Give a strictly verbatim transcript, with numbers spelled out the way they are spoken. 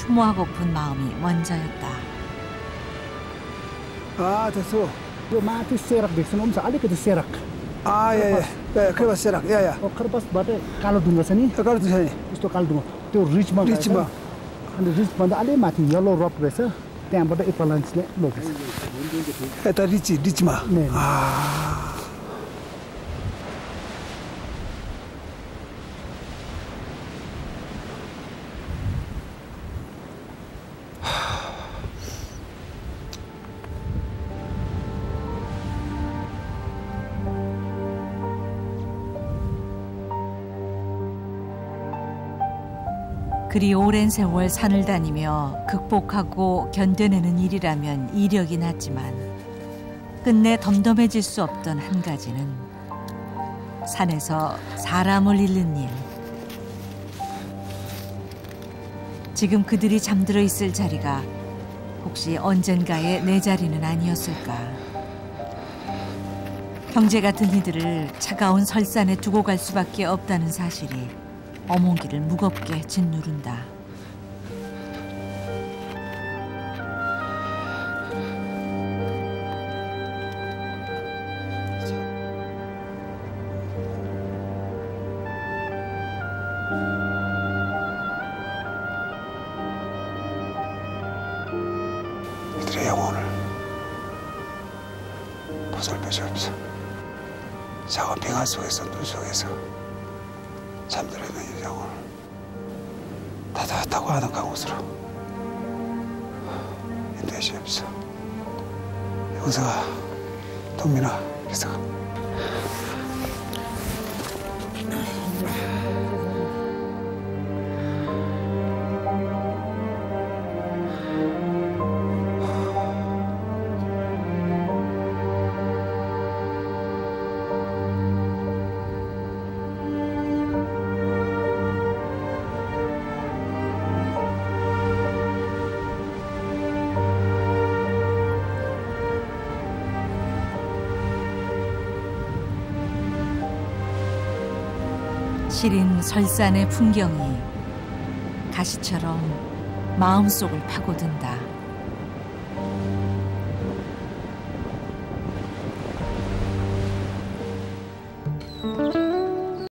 추모하고픈 마음이 먼저였다. 아, 됐어. यो माथि सेरक देख्छन् हुन्छ अलिकति सेरक 아, 예, 예. 예, 크레바스 세락. 예, 예. खरपासबाट कालो ढुङ्गा छ नि 가로 두세요. त्यस्तो कालो ढुङ्गा त्यो रिचमा गएर रिचमा। अनि रिचभन्दा अलि माथि यल्लो रक रहेछ त्यहाँबाट एपालान्सले लगेछ 에다 리치, 리치마. 네. 아. 그리 오랜 세월 산을 다니며 극복하고 견뎌내는 일이라면 이력이 났지만 끝내 덤덤해질 수 없던 한 가지는 산에서 사람을 잃는 일. 지금 그들이 잠들어 있을 자리가 혹시 언젠가의 내 자리는 아니었을까. 형제 같은 이들을 차가운 설산에 두고 갈 수밖에 없다는 사실이 어몽기를 무겁게 짓누른다. 이들의 영혼을 보살펴 주옵소서. 차가운 빙하 속에서 눈 속에서 잠들어 있는 이 영혼을 따뜻하고 아늑한 곳으로 인도해 주옵소서. 영서가, 동민아, 기서가. 시린 설산의 풍경이 가시처럼 마음속을 파고든다.